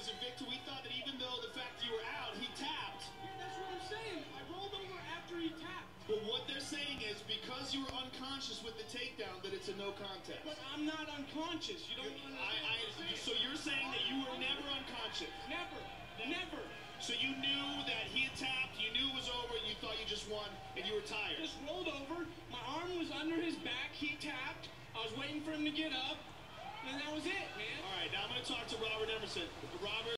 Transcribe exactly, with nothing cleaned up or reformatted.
was a victim. We thought that even though the fact you were out, he tapped. Yeah, that's what I'm saying. I rolled over after he tapped. But what they're saying is because you were unconscious with the takedown, that it's a no contest. But I'm not unconscious. You don't understand I, I, what I'm saying. so you're saying that you were never unconscious? Never. Never. So you knew that he had tapped, you knew it was over, and you thought you just won, and you were tired? Just rolled over. My arm was under his back. He tapped. I was waiting for him to get up. And that was it, man. All right, now I'm going to talk to Robert Emerson. Robert.